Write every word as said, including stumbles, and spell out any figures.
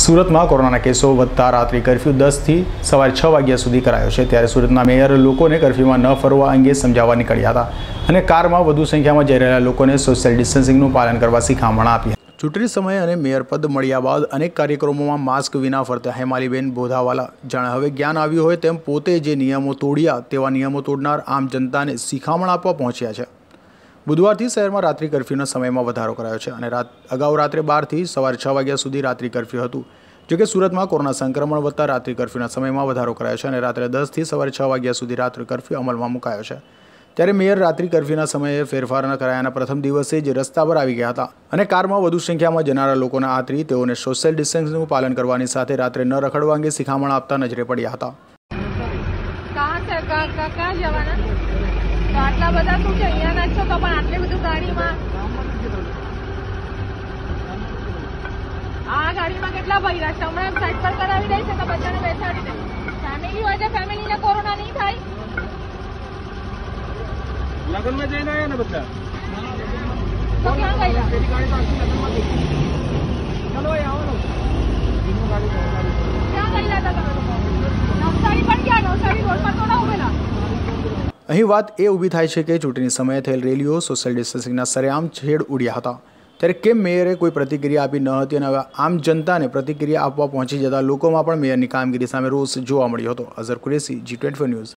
સુરતમાં કોરોનાના કેસો વધતા રાત્રિ કર્ફ્યુ દસ થી સવારે છ વાગ્યા સુધી કરાયો છે। ત્યારે સુરતના મેયર લોકોને કર્ફ્યુમાં ન ફરવા અંગે સમજાવવા નીકળ્યા હતા અને કારમાં વધુ સંખ્યામાં જઈ રહેલા લોકોને સોશિયલ ડિસ્ટન્સિંગનું પાલન કરવા શીખામણ આપી। ચૂંટણી સમયે અને મેયર પદ મળ્યા બાદ અનેક કાર્યક્રમોમાં માસ્ક વિના ફરતા હેમાલીબેન બોધાવાલા જાણે હવે જ્ઞાન આવ્યું હોય તેમ પોતે જે નિયમો તોડ્યા તેવા નિયમો તોડનાર આમ જનતાને શિખામણ આપવા પહોંચ્યા છે। બુધવારથી શહેરમાં રાત્રિ કર્ફ્યુના સમયમાં વધારો કરાયો છે અને રાત અગાઉ રાત્રે બારથી સવારે છ વાગ્યા સુધી રાત્રિ કર્ફ્યુ હતું। જોકે સુરતમાં કોરોના સંક્રમણ વધતા રાત્રિ કર્ફ્યુના સમયમાં વધારો કરાયો છે અને રાત્રે દસથી સવારે છ વાગ્યા સુધી રાત્રિ કર્ફ્યુ અમલમાં મુકાયો છે। ત્યારે મેયર રાત્રિ કર્ફ્યુના સમયે ફેરફાર ન કરાયાના પ્રથમ દિવસે જ રસ્તા પર આવી ગયા હતા અને કારમાં વધુ સંખ્યામાં જનારા લોકોને આતરી તેઓને સોશિયલ ડિસ્ટન્સિંગનું પાલન કરવાની સાથે રાત્રે ન રખડવા અંગે શિખામણ આપતા નજરે પડ્યા હતા। આટલા બધા શું છે અહીંયા નાખશો તો પણ આટલી બધું ગાડીમાં આ ગાડીમાં કેટલા ભર્યા છે। હમણાં સાઈડ પર કરાવી દે છે તો બધાને બેસાડી દે। ફેમિલી હોય તો ફેમિલીને કોરોના નહીં થાય। લગ્નમાં જઈને આવ્યા ને બધા તો ક્યાં ગયેલા? ચલો આવો ક્યાં ગયેલા હતા તમે લોકો? નવસારી પણ ક્યાં? નવસારી રોડ પર તો ના ઉભેલા। અહીં વાત એ ઊભી થાય છે કે ચૂંટણી સમયે થયેલ રેલીઓ સોશિયલ ડિસ્ટન્સિંગના સરેઆમ છેડ ઉડ્યા હતા। ત્યારે કેમ મેયરે કોઈ પ્રતિક્રિયા આપી ન હતી અને હવે આમ જનતાને પ્રતિક્રિયા આપવા પહોંચી જતા લોકોમાં પણ મેયરની કામગીરી સામે રોષ જોવા મળ્યો હતો। Azhar Qureshi, G twenty four news.